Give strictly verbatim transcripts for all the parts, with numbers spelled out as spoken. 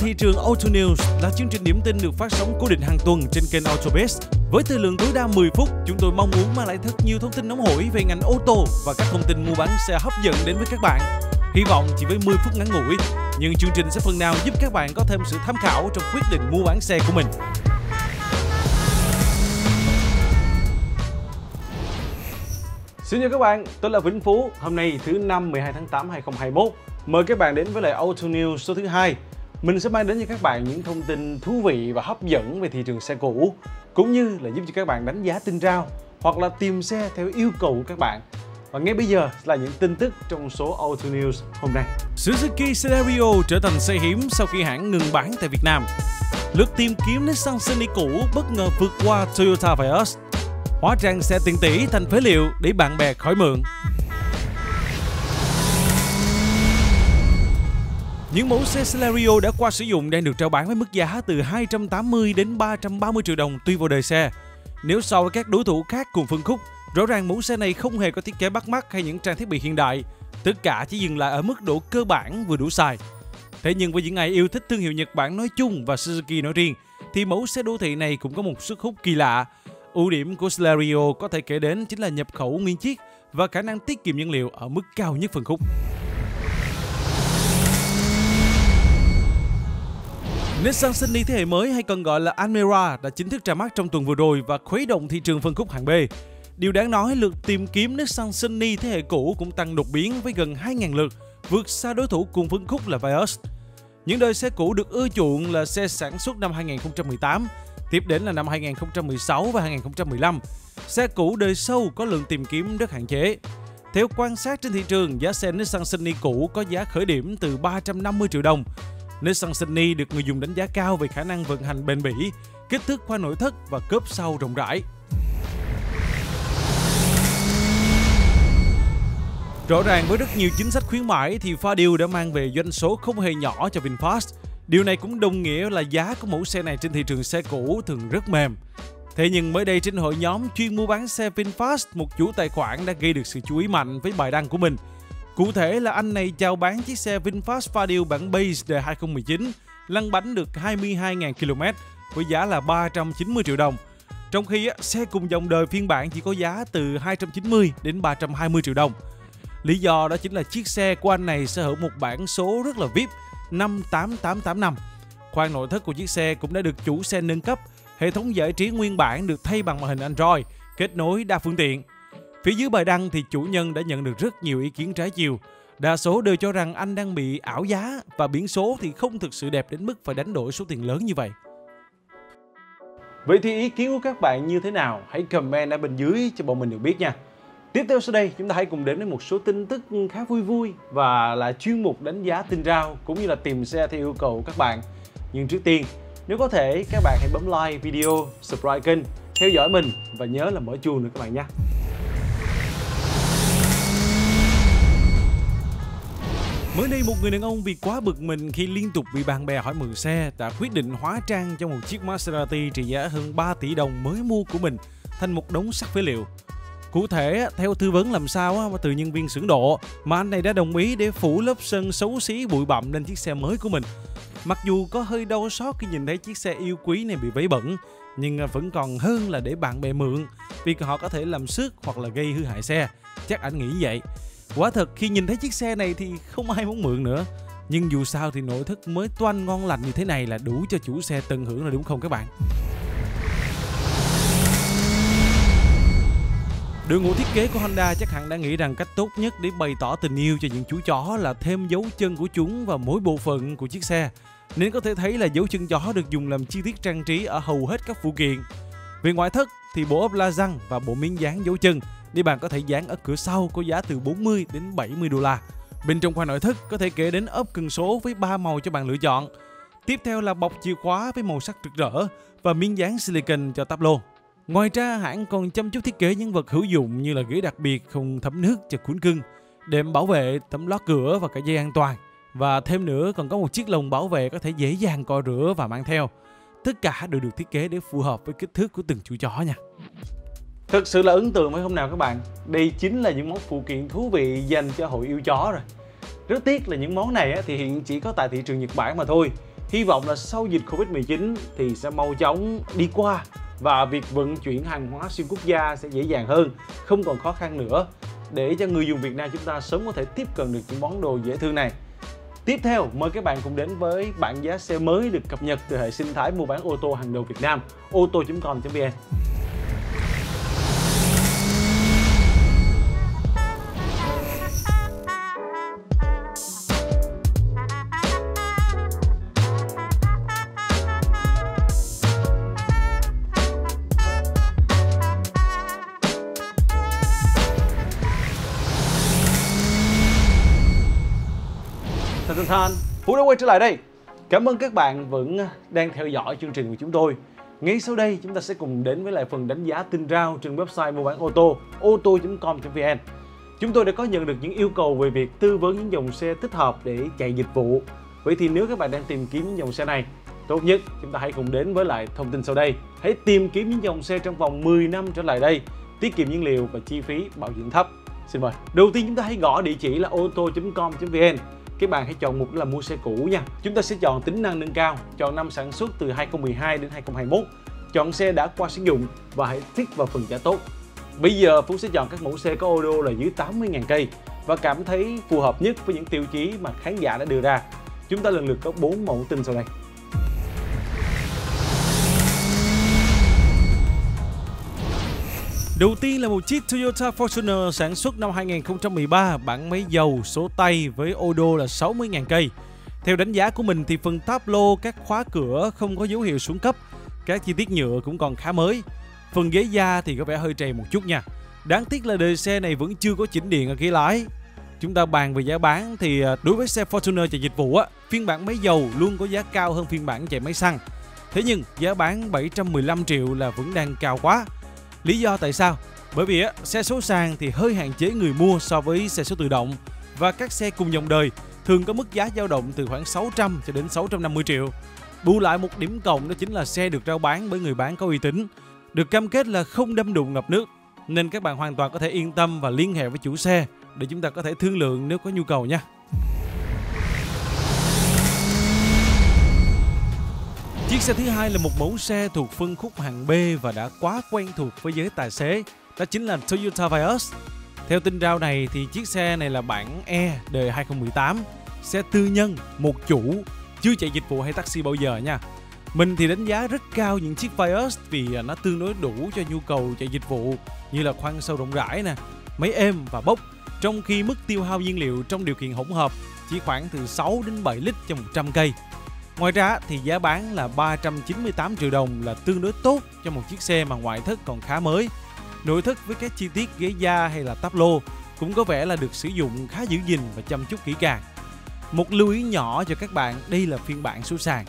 thị trường Auto News là chương trình điểm tin được phát sóng cố định hàng tuần trên kênh AutoBase. Với thời lượng tối đa mười phút, chúng tôi mong muốn mang lại thật nhiều thông tin nóng hổi về ngành ô tô và các thông tin mua bán xe hấp dẫn đến với các bạn. Hy vọng chỉ với mười phút ngắn ngủi, nhưng chương trình sẽ phần nào giúp các bạn có thêm sự tham khảo trong quyết định mua bán xe của mình. Xin chào các bạn, tôi là Vĩnh Phú. Hôm nay thứ năm mười hai tháng tám năm hai nghìn không trăm hai mươi mốt. Mời các bạn đến với lại Auto News số thứ hai. Mình sẽ mang đến cho các bạn những thông tin thú vị và hấp dẫn về thị trường xe cũ, cũng như là giúp cho các bạn đánh giá tin rao hoặc là tìm xe theo yêu cầu của các bạn. Và ngay bây giờ là những tin tức trong số Auto News hôm nay. Suzuki Celerio trở thành xe hiếm sau khi hãng ngừng bán tại Việt Nam. Lượt tìm kiếm Nissan Sunny cũ bất ngờ vượt qua Toyota Vios. Hóa trang xe tiền tỷ thành phế liệu để bạn bè khỏi mượn. Những mẫu xe Celerio đã qua sử dụng đang được trao bán với mức giá từ hai trăm tám mươi đến ba trăm ba mươi triệu đồng tùy vào đời xe. Nếu so với các đối thủ khác cùng phân khúc, rõ ràng mẫu xe này không hề có thiết kế bắt mắt hay những trang thiết bị hiện đại. Tất cả chỉ dừng lại ở mức độ cơ bản vừa đủ xài. Thế nhưng với những ai yêu thích thương hiệu Nhật Bản nói chung và Suzuki nói riêng, thì mẫu xe đô thị này cũng có một sức hút kỳ lạ. Ưu điểm của Celerio có thể kể đến chính là nhập khẩu nguyên chiếc và khả năng tiết kiệm nhiên liệu ở mức cao nhất phân khúc. Nissan Sunny thế hệ mới hay còn gọi là Almera đã chính thức ra mắt trong tuần vừa rồi và khuấy động thị trường phân khúc hạng B. Điều đáng nói, lượt tìm kiếm Nissan Sunny thế hệ cũ cũng tăng đột biến với gần hai nghìn lượt, vượt xa đối thủ cùng phân khúc là Vios. Những đời xe cũ được ưa chuộng là xe sản xuất năm hai nghìn không trăm mười tám, tiếp đến là năm hai nghìn không trăm mười sáu và hai nghìn không trăm mười lăm. Xe cũ đời sâu có lượng tìm kiếm rất hạn chế. Theo quan sát trên thị trường, giá xe Nissan Sunny cũ có giá khởi điểm từ ba trăm năm mươi triệu đồng. Nissan Sunny được người dùng đánh giá cao về khả năng vận hành bền bỉ, kích thước khoang nội thất và cốp sau rộng rãi. Rõ ràng với rất nhiều chính sách khuyến mãi thì Fadil đã mang về doanh số không hề nhỏ cho VinFast. Điều này cũng đồng nghĩa là giá của mẫu xe này trên thị trường xe cũ thường rất mềm. Thế nhưng mới đây trên hội nhóm chuyên mua bán xe VinFast, một chủ tài khoản đã gây được sự chú ý mạnh với bài đăng của mình. Cụ thể là anh này chào bán chiếc xe VinFast Fadil bản Base đời hai nghìn không trăm mười chín, lăn bánh được hai mươi hai nghìn ki lô mét với giá là ba trăm chín mươi triệu đồng. Trong khi xe cùng dòng đời phiên bản chỉ có giá từ hai trăm chín mươi đến ba trăm hai mươi triệu đồng. Lý do đó chính là chiếc xe của anh này sở hữu một bản số rất là vi ai pi năm tám tám tám năm. Khoang nội thất của chiếc xe cũng đã được chủ xe nâng cấp, hệ thống giải trí nguyên bản được thay bằng màn hình Android, kết nối đa phương tiện. Phía dưới bài đăng thì chủ nhân đã nhận được rất nhiều ý kiến trái chiều. Đa số đều cho rằng anh đang bị ảo giá và biển số thì không thực sự đẹp đến mức phải đánh đổi số tiền lớn như vậy. Vậy thì ý kiến của các bạn như thế nào? Hãy comment ở bên dưới cho bọn mình được biết nha. Tiếp theo sau đây, chúng ta hãy cùng đến với một số tin tức khá vui vui và là chuyên mục đánh giá tin rao cũng như là tìm xe theo yêu cầu của các bạn. Nhưng trước tiên, nếu có thể, các bạn hãy bấm like video, subscribe kênh, theo dõi mình và nhớ là mở chuông nữa các bạn nhé. Mới đây, một người đàn ông vì quá bực mình khi liên tục bị bạn bè hỏi mượn xe đã quyết định hóa trang cho một chiếc Maserati trị giá hơn ba tỷ đồng mới mua của mình thành một đống sắt phế liệu. Cụ thể, theo tư vấn làm sao từ nhân viên xưởng độ mà anh này đã đồng ý để phủ lớp sơn xấu xí bụi bặm lên chiếc xe mới của mình. Mặc dù có hơi đau xót khi nhìn thấy chiếc xe yêu quý này bị vấy bẩn, nhưng vẫn còn hơn là để bạn bè mượn vì họ có thể làm xước hoặc là gây hư hại xe. Chắc anh nghĩ vậy. Quả thật khi nhìn thấy chiếc xe này thì không ai muốn mượn nữa. Nhưng dù sao thì nội thất mới toanh ngon lành như thế này là đủ cho chủ xe tận hưởng rồi đúng không các bạn? Đội ngũ thiết kế của Honda chắc hẳn đã nghĩ rằng cách tốt nhất để bày tỏ tình yêu cho những chú chó là thêm dấu chân của chúng vào mỗi bộ phận của chiếc xe. Nên có thể thấy là dấu chân chó được dùng làm chi tiết trang trí ở hầu hết các phụ kiện. Về ngoại thất thì bộ ốp la răng và bộ miếng dán dấu chân để bạn có thể dán ở cửa sau có giá từ bốn mươi đến bảy mươi đô la. Bên trong khoang nội thất có thể kể đến ốp cần số với ba màu cho bạn lựa chọn. Tiếp theo là bọc chìa khóa với màu sắc rực rỡ và miếng dán silicon cho táp lô. Ngoài ra, hãng còn chăm chút thiết kế những vật hữu dụng như là ghế đặc biệt không thấm nước cho cuốn cưng, đệm bảo vệ, tấm lót cửa và cả dây an toàn. Và thêm nữa còn có một chiếc lồng bảo vệ có thể dễ dàng cọ rửa và mang theo. Tất cả đều được thiết kế để phù hợp với kích thước của từng chú chó nha. Thực sự là ấn tượng phải không nào các bạn? Đây chính là những món phụ kiện thú vị dành cho hội yêu chó rồi. Rất tiếc là những món này thì hiện chỉ có tại thị trường Nhật Bản mà thôi. Hy vọng là sau dịch Covid mười chín thì sẽ mau chóng đi qua và việc vận chuyển hàng hóa xuyên quốc gia sẽ dễ dàng hơn, không còn khó khăn nữa, để cho người dùng Việt Nam chúng ta sớm có thể tiếp cận được những món đồ dễ thương này. Tiếp theo, mời các bạn cùng đến với bảng giá xe mới được cập nhật từ hệ sinh thái mua bán ô tô hàng đầu Việt Nam, ô tô chấm com chấm vn. Thân thân, Phú đã quay trở lại đây. Cảm ơn các bạn vẫn đang theo dõi chương trình của chúng tôi. Ngay sau đây chúng ta sẽ cùng đến với lại phần đánh giá tin rao trên website mua bán ô tô, ô tô chấm com chấm vn. Chúng tôi đã có nhận được những yêu cầu về việc tư vấn những dòng xe thích hợp để chạy dịch vụ. Vậy thì nếu các bạn đang tìm kiếm những dòng xe này, tốt nhất chúng ta hãy cùng đến với lại thông tin sau đây. Hãy tìm kiếm những dòng xe trong vòng mười năm trở lại đây, tiết kiệm nhiên liệu và chi phí bảo dưỡng thấp. Xin mời. Đầu tiên chúng ta hãy gõ địa chỉ là ô tô chấm com chấm vn. Các bạn hãy chọn mục là mua xe cũ nha. Chúng ta sẽ chọn tính năng nâng cao, chọn năm sản xuất từ hai không một hai đến hai không hai mốt, chọn xe đã qua sử dụng và hãy tick vào phần trả tốt. Bây giờ Phú sẽ chọn các mẫu xe có ô đô là dưới tám mươi nghìn cây và cảm thấy phù hợp nhất với những tiêu chí mà khán giả đã đưa ra. Chúng ta lần lượt có bốn mẫu tin sau đây. Đầu tiên là một chiếc Toyota Fortuner sản xuất năm hai nghìn không trăm mười ba, bản máy dầu, số tay với ô đô là sáu mươi nghìn cây. Theo đánh giá của mình thì phần táp lô, các khóa cửa không có dấu hiệu xuống cấp, các chi tiết nhựa cũng còn khá mới. Phần ghế da thì có vẻ hơi trầy một chút nha. Đáng tiếc là đời xe này vẫn chưa có chỉnh điện ở ghế lái. Chúng ta bàn về giá bán thì đối với xe Fortuner chạy dịch vụ á, phiên bản máy dầu luôn có giá cao hơn phiên bản chạy máy xăng. Thế nhưng giá bán bảy trăm mười lăm triệu là vẫn đang cao quá. Lý do tại sao? Bởi vì á, xe số sàn thì hơi hạn chế người mua so với xe số tự động, và các xe cùng dòng đời thường có mức giá dao động từ khoảng sáu trăm cho đến sáu trăm năm mươi triệu. Bù lại một điểm cộng đó chính là xe được rao bán bởi người bán có uy tín, được cam kết là không đâm đụng ngập nước, nên các bạn hoàn toàn có thể yên tâm và liên hệ với chủ xe để chúng ta có thể thương lượng nếu có nhu cầu nha. Chiếc xe thứ hai là một mẫu xe thuộc phân khúc hạng B và đã quá quen thuộc với giới tài xế, đó chính là Toyota Vios. Theo tin rao này thì chiếc xe này là bản E đời hai không một tám, xe tư nhân, một chủ, chưa chạy dịch vụ hay taxi bao giờ nha. Mình thì đánh giá rất cao những chiếc Vios vì nó tương đối đủ cho nhu cầu chạy dịch vụ như là khoang sau rộng rãi nè, máy êm và bốc, trong khi mức tiêu hao nhiên liệu trong điều kiện hỗn hợp chỉ khoảng từ sáu đến bảy lít cho một trăm cây. Ngoài ra thì giá bán là ba trăm chín mươi tám triệu đồng là tương đối tốt cho một chiếc xe mà ngoại thất còn khá mới. Nội thất với các chi tiết ghế da hay là táp lô cũng có vẻ là được sử dụng khá giữ gìn và chăm chút kỹ càng. Một lưu ý nhỏ cho các bạn, đây là phiên bản số sàn.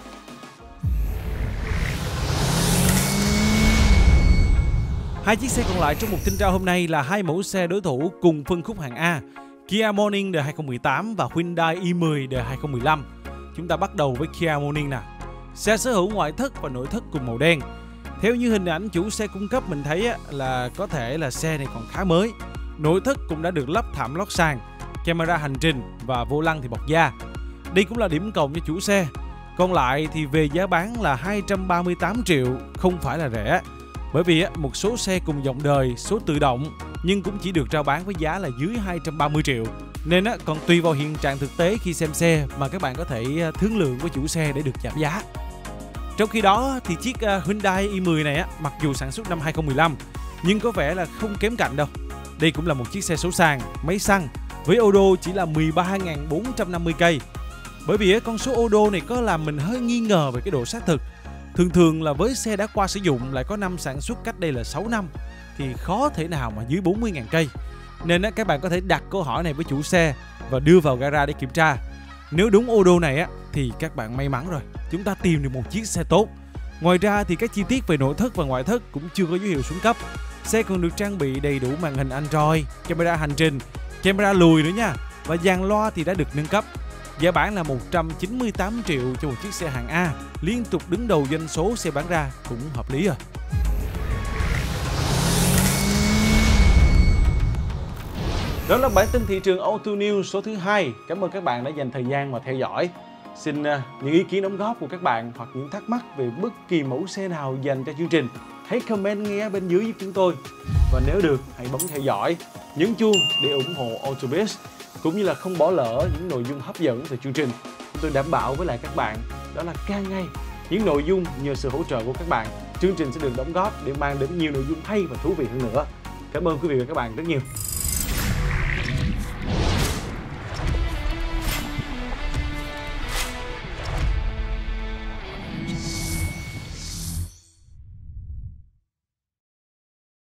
Hai chiếc xe còn lại trong một tin rao hôm nay là hai mẫu xe đối thủ cùng phân khúc hạng A, Kia Morning đời hai không một tám và Hyundai i mười đời hai không một lăm. Chúng ta bắt đầu với Kia Morning nào. Xe sở hữu ngoại thất và nội thất cùng màu đen. Theo như hình ảnh chủ xe cung cấp mình thấy là có thể là xe này còn khá mới. Nội thất cũng đã được lắp thảm lót sàn, camera hành trình và vô lăng thì bọc da. Đây cũng là điểm cộng cho chủ xe. Còn lại thì về giá bán là hai trăm ba mươi tám triệu, không phải là rẻ. Bởi vì một số xe cùng dòng đời, số tự động nhưng cũng chỉ được rao bán với giá là dưới hai trăm ba mươi triệu. Nên còn tùy vào hiện trạng thực tế khi xem xe mà các bạn có thể thương lượng với chủ xe để được giảm giá. Trong khi đó thì chiếc Hyundai i mười này mặc dù sản xuất năm hai không một lăm nhưng có vẻ là không kém cạnh đâu. Đây cũng là một chiếc xe số sàn, máy xăng với ô đô chỉ là mười ba nghìn bốn trăm năm mươi cây. Bởi vì con số ô đô này có làm mình hơi nghi ngờ về cái độ xác thực. Thường thường là với xe đã qua sử dụng lại có năm sản xuất cách đây là sáu năm thì khó thể nào mà dưới bốn mươi nghìn cây. Nên các bạn có thể đặt câu hỏi này với chủ xe và đưa vào gara để kiểm tra. Nếu đúng ô đô này thì các bạn may mắn rồi, chúng ta tìm được một chiếc xe tốt. Ngoài ra thì các chi tiết về nội thất và ngoại thất cũng chưa có dấu hiệu xuống cấp. Xe còn được trang bị đầy đủ màn hình Android, camera hành trình, camera lùi nữa nha, và dàn loa thì đã được nâng cấp. Giá bán là một trăm chín mươi tám triệu cho một chiếc xe hạng A, liên tục đứng đầu doanh số xe bán ra, cũng hợp lý rồi. Đó là bản tin thị trường Auto News số thứ hai. Cảm ơn các bạn đã dành thời gian và theo dõi. Xin uh, những ý kiến đóng góp của các bạn hoặc những thắc mắc về bất kỳ mẫu xe nào dành cho chương trình, hãy comment nghe bên dưới giúp chúng tôi. Và nếu được, hãy bấm theo dõi, nhấn chuông để ủng hộ AutoBiz, cũng như là không bỏ lỡ những nội dung hấp dẫn từ chương trình. Tôi đảm bảo với lại các bạn đó là càng ngày những nội dung nhờ sự hỗ trợ của các bạn, chương trình sẽ được đóng góp để mang đến nhiều nội dung hay và thú vị hơn nữa. Cảm ơn quý vị và các bạn rất nhiều.